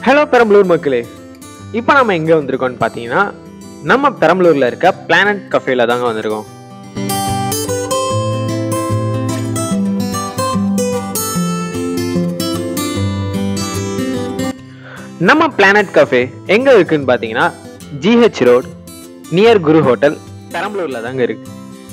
Hello Perambalur மக்களே, இப்போ நம்ம எங்கே வந்திருக்கோம்னு பார்த்தீங்கன்னா நம்ம பெரம்பலூரில் இருக்க பிளானட் கஃபேல தாங்க வந்திருக்கோம். நம்ம பிளானட் கஃபே எங்கே இருக்குன்னு பார்த்தீங்கன்னா GH road near Guru hotel பெரம்பலூரில் தாங்க இருக்கு.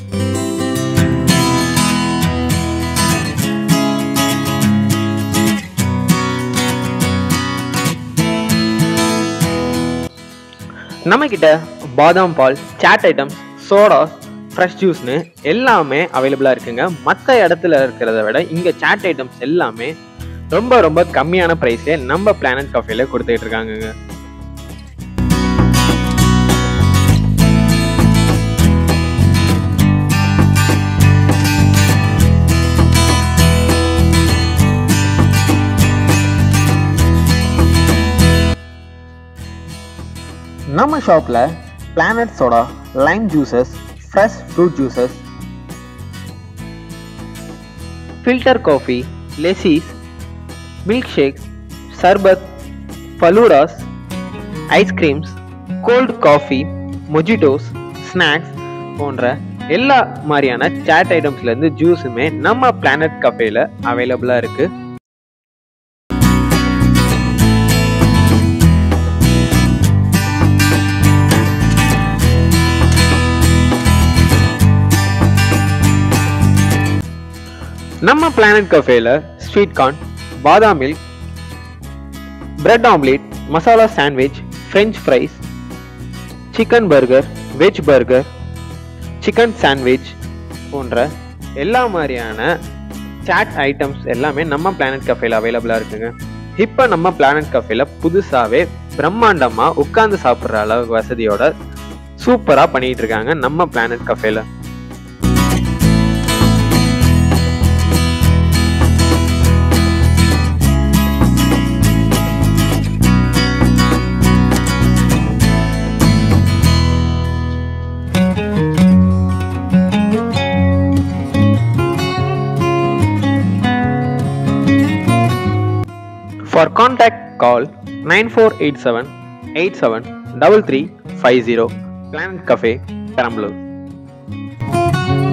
நம்ம கிட்ட பாதாம் பால், சாட் ஐட்டம்ஸ், சோடாஸ், ஃப்ரெஷ் ஜூஸ்னு எல்லாமே அவைலபிளா இருக்குங்க. மற்ற இடத்துல இருக்கிறத விட இங்க சாட் ஐட்டம்ஸ் எல்லாமே ரொம்ப ரொம்ப கம்மியான பிரைஸ்ல நம்ம பிளானட் கஃபேல கொடுத்துட்டு இருக்காங்க. நம்ம ஷாப்ல planet soda, lime juices, fresh fruit juices, filter coffee, lassis, milk shakes, sharbat, faloodas, ice creams, cold coffee, mojitos, snacks போன்ற எல்லா மாதிரியான சாட் ஐட்டம்ஸ்ல இருந்து ஜூஸுமே நம்ம பிளானட் கஃபேல அவைலபிளா இருக்கு. நம்ம பிளானட் கஃபேல sweet corn, badam milk, bread omelette, masala sandwich, French fries, chicken burger, veg burger, chicken sandwich போன்ற எல்லா மாதிரியான சாட் ஐட்டம்ஸ் எல்லாமே நம்ம பிளானட் கஃபேல அவைலபிளா இருக்குங்க. இப்போ நம்ம பிளானட் கஃபேல புதுசாவே பிரம்மாண்டமா உட்கார்ந்து சாப்பிட்ற அளவு வசதியோட சூப்பரா பண்ணிட்டு இருக்காங்க நம்ம பிளானட் கஃபேல. For contact call 9487 87 3350. Planet Cafe, Perambalur.